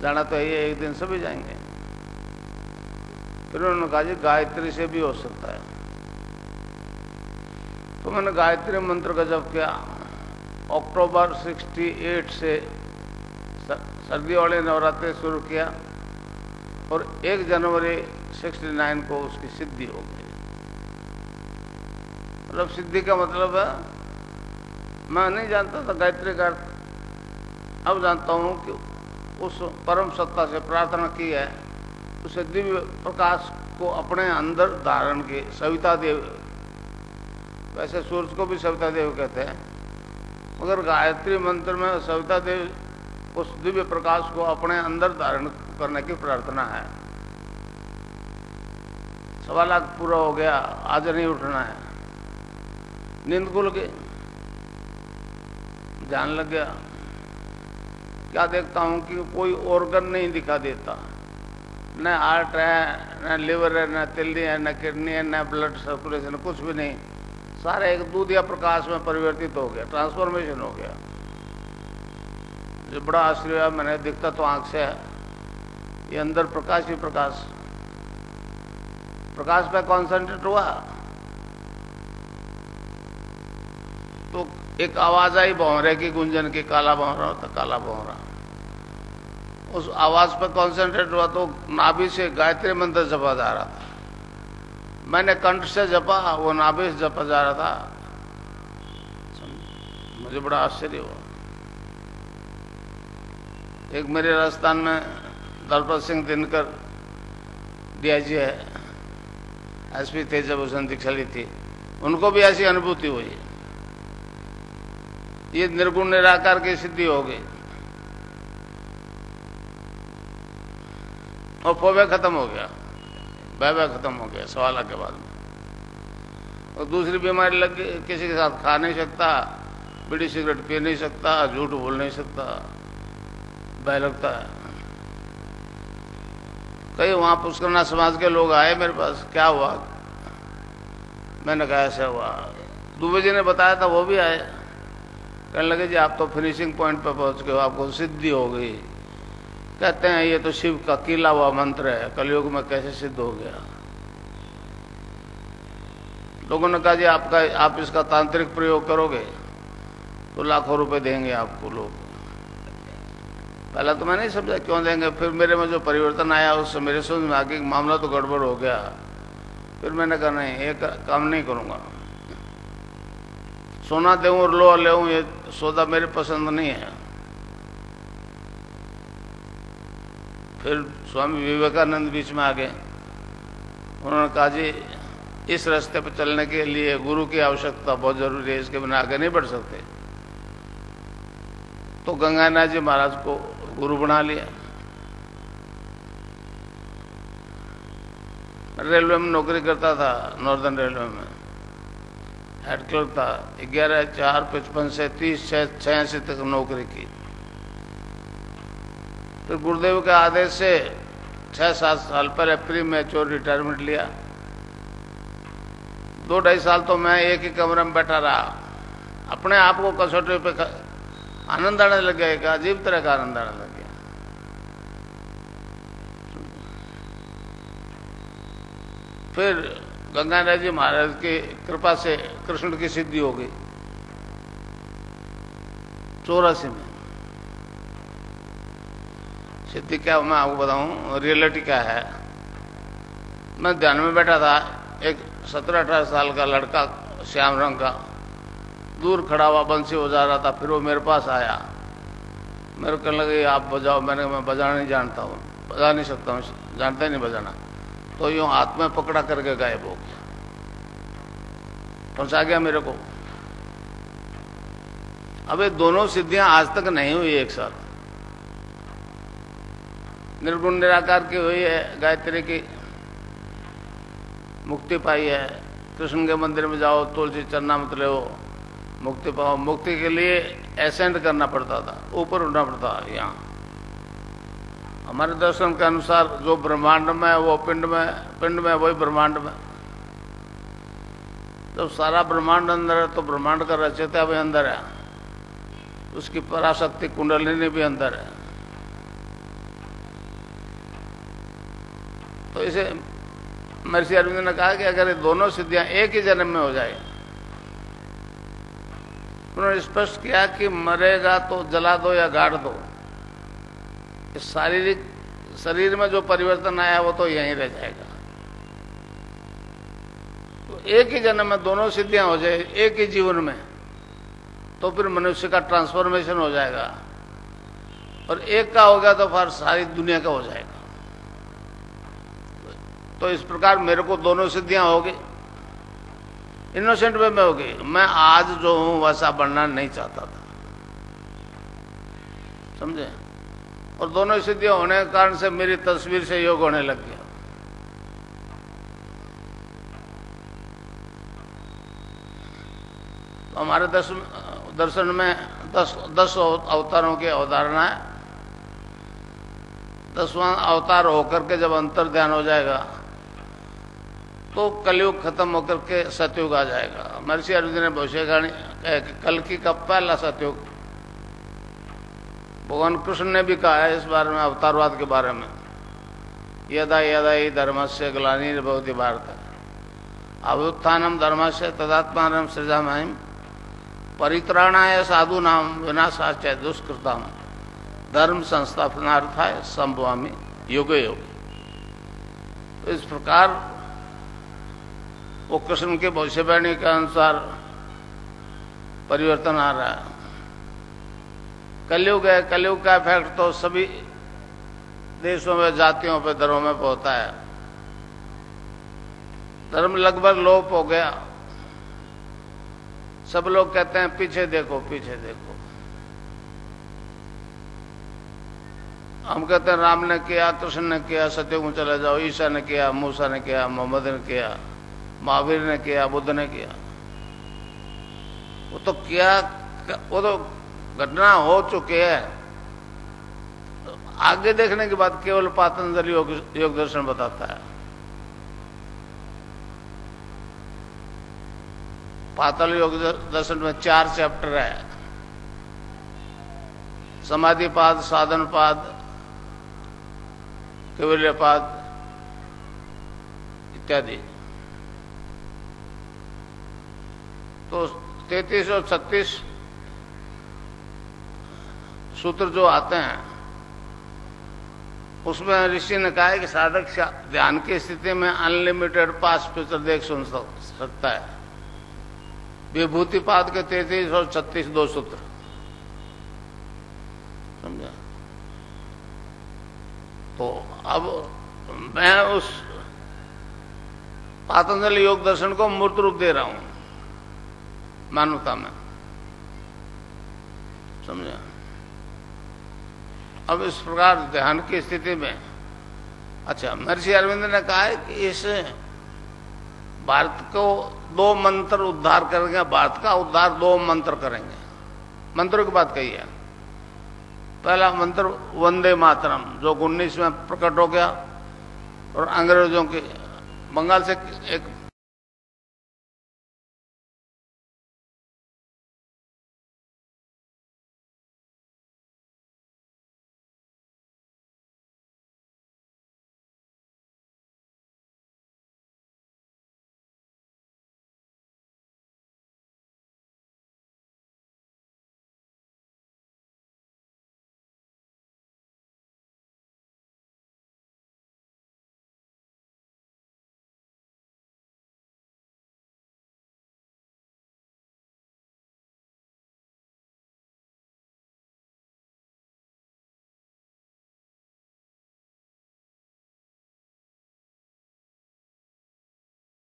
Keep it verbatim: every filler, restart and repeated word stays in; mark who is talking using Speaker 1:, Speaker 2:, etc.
Speaker 1: जाना तो ये एक दिन सभी जाएंगे। फिर उन्होंने कहा जी गायत्री से भी हो सकता है। तो मैंने गायत्री मंत्र का जप किया। अक्टूबर अड़सठ से सर्दी वाले नवरात्रि शुरू किया और एक जनवरी उनहत्तर को उसकी सिद्धि हो गई। मतलब सिद्धि का मतलब है, मैं नहीं जानता था गायत्री का अर्थ, अब जानता हूं कि उस परम सत्ता से प्रार्थना की है, उसे दिव्य प्रकाश को अपने अंदर धारण किए। सविता देव, वैसे सूरज को भी सविता देव कहते हैं, मगर गायत्री मंत्र में सविता देव उस दिव्य प्रकाश को अपने अंदर धारण करने की प्रार्थना है। सवा लाख पूरा हो गया, आज नहीं उठना है। नींद खुल गई, ध्यान लग गया। क्या देखता हूं कि कोई ऑर्गन नहीं दिखा देता, न हार्ट है, न लिवर है, न तिल्ली है, न किडनी है, न ब्लड सर्कुलेशन, कुछ भी नहीं। सारा एक दूध या प्रकाश में परिवर्तित हो गया, ट्रांसफॉर्मेशन हो गया। जो बड़ा आश्चर्य है, मैंने दिखता तो आंख से है, ये अंदर प्रकाश ही प्रकाश। प्रकाश पे कॉन्सेंट्रेट हुआ तो एक आवाज आई भौंरे की, गुंजन की, काला भौंरा होता, काला भौंरा। उस आवाज पर कॉन्सेंट्रेट हुआ तो नाभि से गायत्री मंत्र जपा जा रहा था। मैंने कंठ से जपा, वो नाभि से जपा जा रहा था। मुझे बड़ा आश्चर्य हुआ। एक मेरे राजस्थान में दलपत सिंह दिनकर डीआईजी है, एसपी तेज भूषण दीक्षाली थी, उनको भी ऐसी अनुभूति हुई। ये निर्गुण निराकार की सिद्धि हो गई और फोबिया खत्म हो गया, भय खत्म हो गया सवा लाख के बाद में। और दूसरी बीमारी लग गई, किसी के साथ खा नहीं सकता, बीड़ी सिगरेट पी नहीं सकता, झूठ बोल नहीं सकता, भय लगता है। कई वहां पुष्करना समाज के लोग आए मेरे पास, क्या हुआ? मैंने कहा ऐसा हुआ। दुबे जी ने बताया था, वो भी आए, कहने लगे जी आप तो फिनिशिंग पॉइंट पर पहुंच गए, आपको सिद्धि हो गई। कहते हैं ये तो शिव का कीला हुआ मंत्र है, कलयुग में कैसे सिद्ध हो गया? लोगों ने कहा जी आपका आप इसका तांत्रिक प्रयोग करोगे तो लाखों रुपए देंगे आपको लोग। पहले तो मैं नहीं समझा क्यों देंगे, फिर मेरे में जो परिवर्तन आया उससे मेरे समझ में आगे मामला तो गड़बड़ हो गया। फिर मैंने कहा नहीं, ये काम नहीं करूंगा। सोना दूं और लोहा ले, ये सौदा मेरे पसंद नहीं है। फिर स्वामी विवेकानंद बीच में आ गए। उन्होंने कहा जी इस रास्ते पर चलने के लिए गुरु की आवश्यकता बहुत जरूरी है, इसके बिना आगे नहीं बढ़ सकते। तो गंगानाथ जी महाराज को गुरु बना लिया। रेलवे में नौकरी करता था, नॉर्दर्न रेलवे में हेड क्लर्क था। ग्यारह चार पचपन से तीस छह छियासी तक नौकरी की। फिर गुरुदेव के आदेश से छह सात साल पहले प्री मैच्योर रिटायरमेंट लिया। दो ढाई साल तो मैं एक ही कमरे में बैठा रहा, अपने आप को कसौटी पे आनंद आने लग गया, एक अजीब तरह का आनंद आने लग गया। फिर गंगानाथ जी महाराज की कृपा से कृष्ण की सिद्धि हो गई चौरासी में। सिद्धि क्या मैं आपको बताऊं, रियलिटी क्या है। मैं ध्यान में बैठा था, एक सत्रह अठारह साल का लड़का श्याम रंग का दूर खड़ा हुआ बंसी बजा रहा था। फिर वो मेरे पास आया, मेरे को कहने लगे आप बजाओ। मैंने मैं बजाना नहीं जानता हूँ, बजा नहीं सकता हूँ, जानता ही नहीं बजाना। तो यूं हाथ में पकड़ा करके गायब हो गया, पहुंचा गया मेरे को। अब ये दोनों सिद्धियां आज तक नहीं हुई एक साथ। निर्गुण निराकार की हुई है, गायत्री की मुक्ति पाई है। कृष्ण के मंदिर में जाओ, तुलसी चरणामृत ले, मुक्ति पाओ। मुक्ति के लिए एसेंड करना पड़ता था, ऊपर उठना पड़ता। यहाँ हमारे दर्शन के अनुसार जो ब्रह्मांड में है वो पिंड में, पिंड में वही ब्रह्मांड में। जब सारा ब्रह्मांड अंदर है तो ब्रह्मांड का रचयिता भी अंदर है, उसकी पराशक्ति कुंडलिनी भी अंदर है। तो इसे महर्षि अरविंद ने कहा कि अगर ये दोनों सिद्धियां एक ही जन्म में हो जाए, उन्होंने स्पष्ट किया कि मरेगा तो जला दो या गाड़ दो, इस शारीरिक शरीर में जो परिवर्तन आया वो तो यहीं रह जाएगा। तो एक ही जन्म में दोनों सिद्धियां हो जाए एक ही जीवन में, तो फिर मनुष्य का ट्रांसफॉर्मेशन हो जाएगा, और एक का हो गया तो फिर सारी दुनिया का हो जाएगा। तो इस प्रकार मेरे को दोनों सिद्धियां होगी, इनोसेंट वे में होगी। मैं आज जो हूं वैसा बनना नहीं चाहता था, समझे? और दोनों सिद्धियां होने के कारण से मेरी तस्वीर से योग होने लग गया। तो हमारे दस दर्शन में दस दस अवतारों की अवधारणा है। दसवां अवतार होकर के जब अंतर ध्यान हो जाएगा तो कलयुग खत्म होकर के सतयुग आ जाएगा। महर्षि अरविंद ने भविष्यवाणी कल्कि का पहला सतयुग, भगवान कृष्ण ने भी कहा है इस बारे में, अवतारवाद के बारे में, यदा यदा ही धर्मस्य ग्लानिर्भवति भारत अभ्युत्थानम धर्मस्य तदात्मानं सृजामि परित्राणाय साधूनां विनाशाच दुष्कृताम धर्म संस्थापनार्थाय संभवामि युगे युगे। तो इस प्रकार वो कृष्ण के भविष्यवाणी के अनुसार परिवर्तन आ रहा है। कलयुग है, कलयुग का इफेक्ट तो सभी देशों में, जातियों पे, धर्मों में होता है। धर्म लगभग लोप हो गया। सब लोग कहते हैं पीछे देखो, पीछे देखो। हम कहते हैं राम ने किया, कृष्ण ने किया, सतयुग में चले जाओ, ईसा ने किया, मूसा ने किया, मोहम्मद ने किया, महावीर ने किया, बुद्ध ने किया। वो तो किया, वो तो घटना हो चुकी है। तो आगे देखने के बाद केवल पातंजलि योग, योग दर्शन बताता है। पातल योग दर्शन में चार चैप्टर है, समाधिपाद, साधनपाद, कैवल्यपाद इत्यादि। तो तैतीस और छत्तीस सूत्र जो आते हैं उसमें ऋषि ने कहा है कि साधक ध्यान की स्थिति में अनलिमिटेड पास्ट फ्यूचर देख सुन सकता है। विभूतिपाद के तैतीस और छत्तीस दो सूत्र, समझा? तो अब मैं उस पातंजलि योग दर्शन को मूर्त रूप दे रहा हूं मानवता में, समझा? अब इस प्रकार ध्यान की स्थिति में, अच्छा, महर्षि अरविंद ने कहा है कि इस भारत को दो मंत्र उद्धार करेंगे, भारत का उद्धार दो मंत्र करेंगे। मंत्रों की बात कही है। पहला मंत्र वंदे मातरम, जो उन्नीस में प्रकट हो गया और अंग्रेजों के, बंगाल से एक